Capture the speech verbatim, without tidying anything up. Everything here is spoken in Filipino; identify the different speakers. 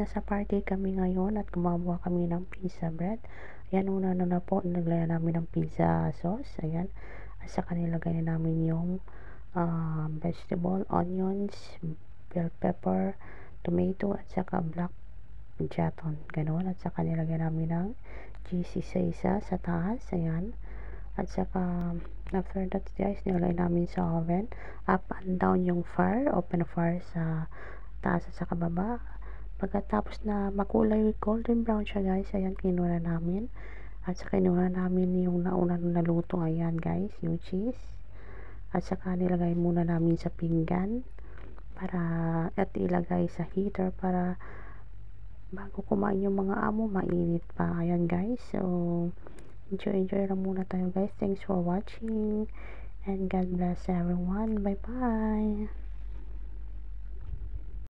Speaker 1: nasa party kami ngayon at gumawa kami ng pizza bread. Ayan, una na na po, nilagyan namin ng pizza sauce. Ayan. At saka nilagay na namin yung uh, vegetable, onions, bell pepper, tomato, at saka black jaton. Ganon. At saka nilagyan namin ng cheesy sa isa sa taas. Ayan. At saka, after that guys, nilagay namin sa oven. Up and down yung fire. Open fire sa taas at saka baba. Pagkatapos na makulay golden brown siya guys, ayan, kinuha namin. At saka kinuha namin yung nauna naluto. Ayan guys, yung cheese. At saka nilagay muna namin sa pinggan. Para, at ilagay sa heater para bago kumain yung mga amo, mainit pa. Ayan guys, so enjoy enjoy lang muna tayo guys. Thanks for watching and God bless everyone. Bye bye.